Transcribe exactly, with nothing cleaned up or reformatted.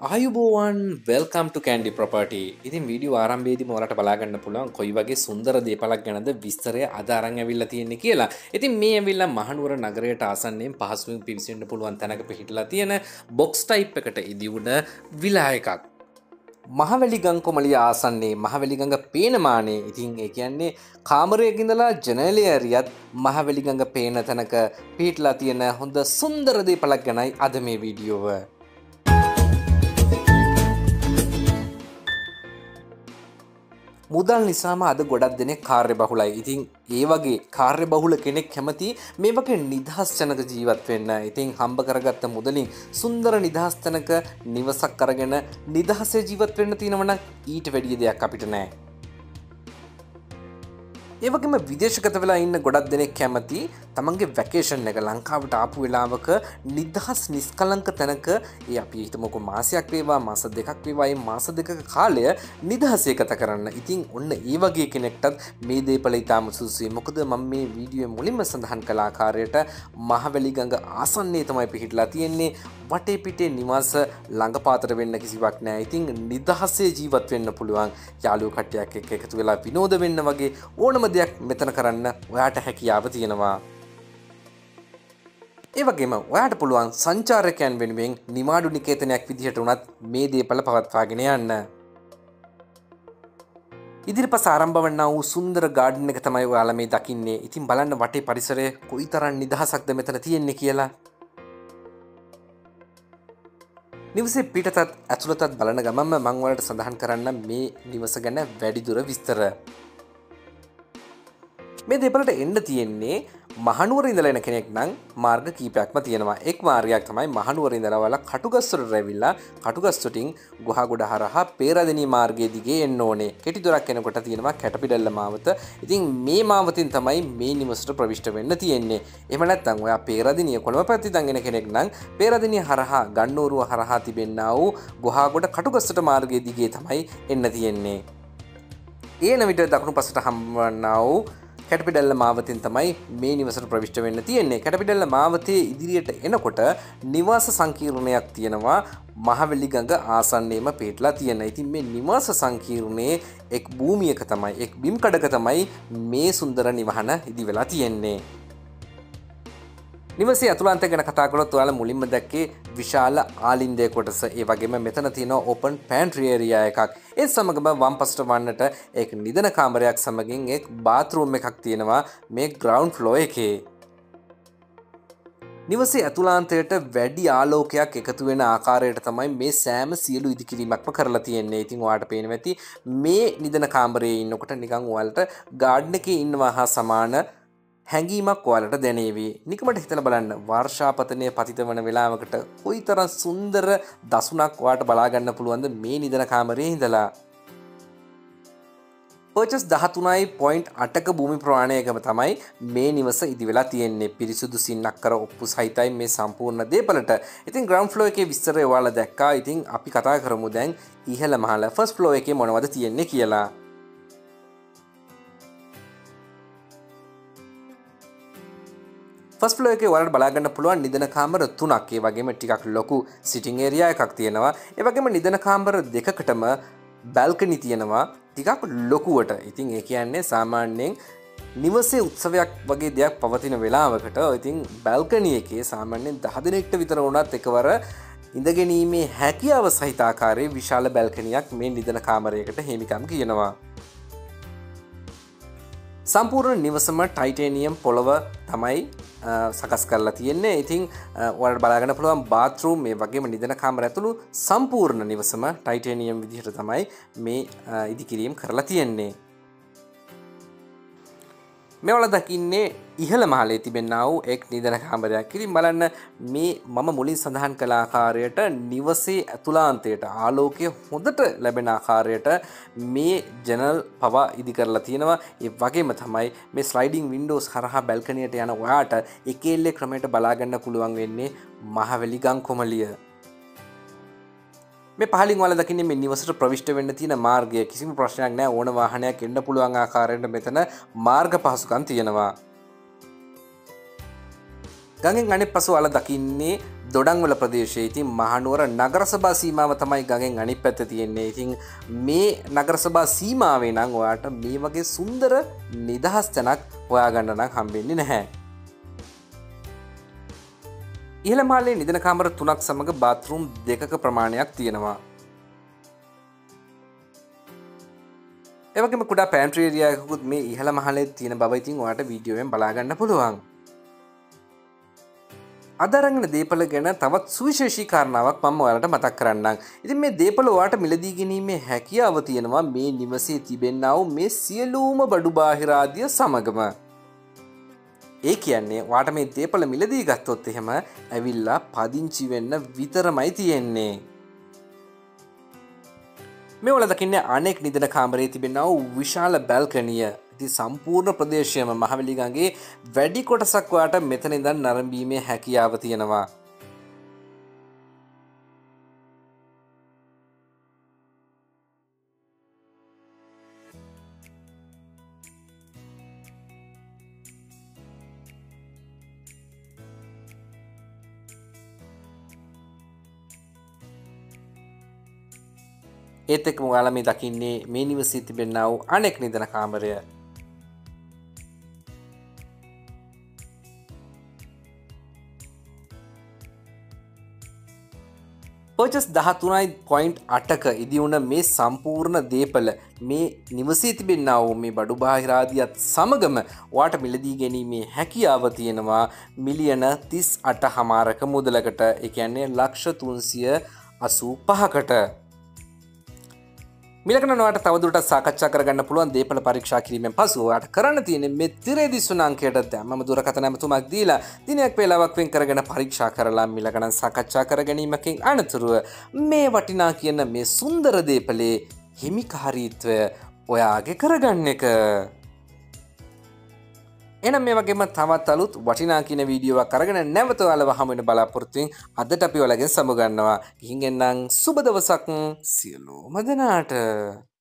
ආයුබෝවන් welcome to Kandy property. ඉතින් video ආරම්භයේදීම ඔයාලට බලා ගන්න පුළුවන් කොයි වගේ සුන්දර දේපලක් ගැනද විස්තරය අද අරන් ඇවිල්ලා තියෙන්නේ කියලා. ඉතින් මේ ඇවිල්ලා මහනුවර නගරයට ආසන්නයෙන් පහසුවෙන් පිවිසෙන්න පුළුවන් තැනක පිහිටලා තියෙන බොක්ස් ටයිප් එකට ඉදිවුණ විලා එකක්. මහවැලි ගංකොමලිය ආසන්නේ මහවැලි ගඟ පේන මානේ. ඉතින් ඒ කියන්නේ කාමරයක ඉඳලා ජනේලය ඇරියත් මහවැලි ගඟ පේන තැනක පිහිටලා තියෙන හොඳ සුන්දර දේපලක් ගැනයි අද මේ වීඩියෝව. මුදල් නිසාම අද ගොඩක් දෙනෙක් කාර්ය බහුලයි. ඉතින් ඒ වගේ කාර්ය බහුල කෙනෙක් කැමති මේ වගේ නිදහස් තැනක ජීවත් වෙන්න. ඉතින් හම්බ කරගත්ත මුදලින් සුන්දර නිදහස් තැනක නිවසක් අරගෙන නිදහසේ ජීවත් වෙන්න තියෙනවා නම් ඊට වැඩිය දෙයක් අපිට නැහැ. ඒ වගේම විදේශගත වෙලා ඉන්න ගොඩක් දෙනෙක් කැමති තමන්ගේ වැකේෂන් එක ලංකාවට ආපු වෙලාවක නිදහස් නිස්කලංක තැනක ඒ අපි හිතමුකෝ මාසයක් වේවා මාස දෙකක් වේවා මේ මාස දෙකක කාලය නිදහසේ ගත කරන්න. ඉතින් ඔන්න ඒ වගේ කෙනෙක්ටත් මේ දේපල ඉතාම සුදුසුයි. මොකද මම මේ වීඩියෝවේ මුලින්ම සඳහන් කළ ආකාරයට මහවැලි ගඟ ආසන්නයේ තමයි පිහිටලා තියෙන්නේ. වටේ පිටේ නිවාස ළඟපාතට වෙන්න කිසිවක් නැහැ. ඉතින් නිදහසේ ජීවත් වෙන්න පුළුවන්. යාළුවෝ කට්ටියක් එක්ක එකතු වෙලා විනෝද වෙන්න වගේ ඕනම දෙයක් මෙතන කරන්න ඔයාට හැකියාව තියෙනවා. ඒ වගේම ඔයාට පුළුවන් සංචාරකයන් වෙනුවෙන් නිමාඩු නිකේතනයක් විදිහට උනත් මේ දේපල පවත්වාගෙන යන්න. ඉදිරිපස ආරම්භ වන්නා වූ සුන්දර ගාඩන් එක තමයි ඔයාලා මේ දකින්නේ. ඉතින් බලන්න වටේ පරිසරය කොයිතරම් නිදහසක්ද මෙතන තියෙන්නේ කියලා. නිවසේ පිටතත් ඇතුළතත් බලන ගමන්ම මම ඔයාලට සඳහන් කරන්න මේ නිවස ගැන වැඩිදුර විස්තර. මේ දේපලට එන්න තියෙන්නේ මහනුවර ඉඳලා එන කෙනෙක් නම් මාර්ග කීපයක්ම තියෙනවා. එක් මාර්ගයක් තමයි මහනුවර ඉඳලා වල කටුගස්සට රැවිලා කටුගස්සටින් ගොහගොඩ හරහා පේරාදෙණිය මාර්ගයේ දිගේ එන්න ඕනේ. කෙටි දොරක් එනකොට තියෙනවා කැටපිඩල්ල මාවත. ඉතින් මේ මාවතින් තමයි මේ නිවසට ප්‍රවිෂ්ඨ වෙන්න තියෙන්නේ. එහෙම නැත්නම් ඔයා පේරාදෙණිය කොළඹ පැත්තේ ඉඳන් එන කෙනෙක් නම් පේරාදෙණිය හරහා ගන්නෝරුව හරහා තිබෙන්නා වූ ගොහගොඩ කටුගස්සට මාර්ගයේ දිගේ තමයි එන්න තියෙන්නේ. ඒන විට දකුණු පසට හම්බවන්නා වූ කැටපිඩල්ල මාවතින් තමයි මේ නිවසට ප්‍රවිෂ්ඨ වෙන්න තියෙන්නේ. කැටපිඩල්ල මාවතේ ඉදිරියට එනකොට නිවාස සංකීර්ණයක් තියෙනවා මහවැලි ගඟ ආසන්නයේම පිහිටලා තියෙන. ඉතින් මේ නිවාස සංකීර්ණයේ එක් භූමියක තමයි එක් බිම් කඩක තමයි මේ සුන්දර නිවහන ඉදි වෙලා තියෙන්නේ. නිවසේ අතුලාන්තය ගැන කතා කළොත් ඔයාලා මුලින්ම දැක්කේ විශාල ආලින්දය කොටස. ඒ වගේම මෙතන තියෙනවා ඕපන් පැන්ට්‍රි ඒරියා එකක්. ඒ සමගම වම් පසට වන්නට එක් නිදන කාමරයක් සමගින් එක් බාත්රූම් එකක් තියෙනවා මේ ග්‍රවුන්ඩ් ෆ්ලෝ එකේ. නිවසේ අතුලාන්තයට වැඩි ආලෝකයක් එකතු වෙන ආකාරයට තමයි මේ සෑම සියලු ඉදිකිරීමක්ම කරලා තියෙන්නේ. ඉතින් ඔයාලට පේනවා ඇති මේ නිදන කාමරයේ ඉන්නකොට නිකන් ඔයාලට ගාඩන් එකේ ඉන්නවා හා සමාන හැඟීමක් ඔයාලට දැනේවි. නිකමට හිතලා බලන්න වර්ෂාපතනය පතිත වන වෙලාවකට කොයිතරම් සුන්දර දසුණක් ඔයාලට බලා ගන්න පුළුවන්ද මේ නිදන කාමරයේ ඉඳලා. පර්චස් දහතුනයි පොයින්ට් අටක භූමි ප්‍රමාණයකම තමයි මේ නිවස ඉදි වෙලා තියෙන්නේ. පිරිසුදු සින්නක් කර ඔප්පු සහිතයි මේ සම්පූර්ණ දේපලට. ඉතින් ග්‍රවුන්ඩ් ෆ්ලෝ එකේ විස්තරය ඔයාලා දැක්කා. ඉතින් අපි කතා කරමු දැන් ඉහළ මහල ෆස්ට් ෆ්ලෝ එකේ මොනවද තියෙන්නේ කියලා. ෆස්ට් ෆ්ලෝ එකේ ඔයාලට බලා ගන්න පුළුවන් නිදන කාමර තුනක්. ඒ වගේම ටිකක් ලොකු සිටින් ඒරියා එකක් තියෙනවා. ඒ වගේම නිදන කාමර දෙකකටම බැල්කනි තියෙනවා ටිකක් ලොකුවට. ඉතින් ඒ කියන්නේ සාමාන්‍යයෙන් නිවසේ උත්සවයක් වගේ දෙයක් පවතින වෙලාවකට ඉතින් බැල්කනි එකේ සාමාන්‍යයෙන් දහ දෙනෙක්ට විතර වුණත් එකවර ඉඳගැනීමේ හැකියාව සහිත ආකාරයේ විශාල බැල්කනියක් මේ නිදන කාමරයකට හිමිකම් කියනවා. සම්පූර්ණ නිවසම ටයිටේනියම් පොළව තමයි සකස් කරලා තියෙන්නේ. ඉතින් ඔයාලට බලා ගන්න පුළුවන් බාත්රූම් මේ වගේම නිදන කාමර ඇතුළු සම්පූර්ණ නිවසම ටයිටේනියම් විදිහට තමයි මේ ඉදිකිරීම කරලා තියෙන්නේ. මේවල දකින්නේ ඉහළ මහලේ තිබෙනා වූ එක් නිදන කාමරයක්. ඉතින් බලන්න මේ මම මුලින් සඳහන් කළ ආකාරයට නිවසේ ඇතුළාන්තයට ආලෝකය හොඳට ලැබෙන ආකාරයට මේ ජනල් පවා ඉදි කරලා තියෙනවා. ඒ වගේම තමයි මේ ස්ලයිඩින් වින්ඩෝස් හරහා බැල්කනියට යන ඔයාට එකෙල්ලේ ක්‍රමයට බලා ගන්න පුළුවන් වෙන්නේ මහවැලි ගංකොමලිය. මේ පහලින් ඔයාලා දකින්නේ මේ නිවසට ප්‍රවිෂ්ඨ වෙන්න තියෙන මාර්ගය. කිසිම ප්‍රශ්නයක් නැහැ. ඕන වාහනයක් එන්න පුළුවන් ආකාරයට මෙතන මාර්ග පහසුකම් තියෙනවා. ගඟෙන් අනෙක් පසු ඔයාලා දකින්නේ දොඩංවල ප්‍රදේශයේ ඉතින් මහනුවර නගර සභා සීමාව තමයි ගඟෙන් අනිත් පැත්තේ තියෙන්නේ. ඉතින් මේ නගර සභා සීමාවේ නම් ඔයාට මේ වගේ සුන්දර නිදහස් තැනක් හොයාගන්න නම් හම්බෙන්නේ නැහැ. ඉහළ මාලේ නිදන කාමර තුනක් සමග බාත්රූම් දෙකක ප්‍රමාණයක් තියෙනවා. ඒ වගේම කුඩා පැන්ට්‍රි ඒරියා එකකුත් මේ ඉහළ මහලේ තියෙන බව ඉතින් ඔයාලට වීඩියෝවෙන් බලා ගන්න පුළුවන්. අද අරගෙන දේපල ගැන තවත් සුවිශේෂී කාරණාවක් මම ඔයාලට මතක් කරන්නම්. ඉතින් මේ දේපල ඔයාලට මිලදී ගැනීමේ හැකියාව තියෙනවා මේ නිවසේ තිබෙනා වූ මේ සියලුම බඩු බාහිර ආදිය සමගම. ඒ කියන්නේ ඔයාට මේ දේපල මිලදී ගත්තොත් එහෙම ඇවිල්ලා පදිංචි වෙන්න විතරමයි තියෙන්නේ. මේ වල දකින්නේ අනෙක් නිදන කාමරයේ තිබෙනා වූ විශාල බැල්කනිය. ඉතින් සම්පූර්ණ ප්‍රදේශයම මහවැලි ගඟේ වැඩි කොටසක් ඔයාට මෙතන ඉඳන් නරඹීමේ හැකියාව තියෙනවා. ඒත් එක්කම ඔයාලා මේ දකින්නේ මේ නිවසේ තිබෙනා වූ අනෙක් නිදන කාමරය. පර්චස් දහතුනයි පොයින්ට් අටක ඉදිවුණ මේ සම්පූර්ණ දේපල මේ නිවසේ තිබෙනා වූ මේ බඩු බාහිර ආදියත් සමගම ඔයාට මිලදී ගැනීමේ හැකියාව තියෙනවා මිලියන තිස් අට හමාරක මුදලකට. ඒ කියන්නේ ලක්ෂ තුන්සිය අසූ පහකට. මිලකන ඔයාට තවදුරටත් සාකච්ඡා කරගන්න පුළුවන් දේපල පරීක්ෂා කිරීමෙන් පසු ඔයාට කරන්න තියෙන්නේ මේ තිරේ දිස්වන අංකයට දැම්මම දුරකථන ඇමතුමක් දීලා දිනයක් වේලාවක් වෙන් කරගෙන පරීක්ෂා කරලා මිල ගණන් සාකච්ඡා කර ගැනීමකින් අනතුරුව මේ වටිනා කියන මේ සුන්දර දේපලේ හිමිකාරීත්වය ඔයාගේ කරගන්න එක. එනම් මේ වගේම තවත් අලුත් වටිනා කියන වීඩියෝවක් අරගෙන නැවත ඔයාලව හමු වෙන බලාපොරොත්තු වෙමින් අදට අපි ඔයාලගෙන් සමු ගන්නවා. ගිහින් එන්නම් සුබ දවසක් සියලුම දෙනාට.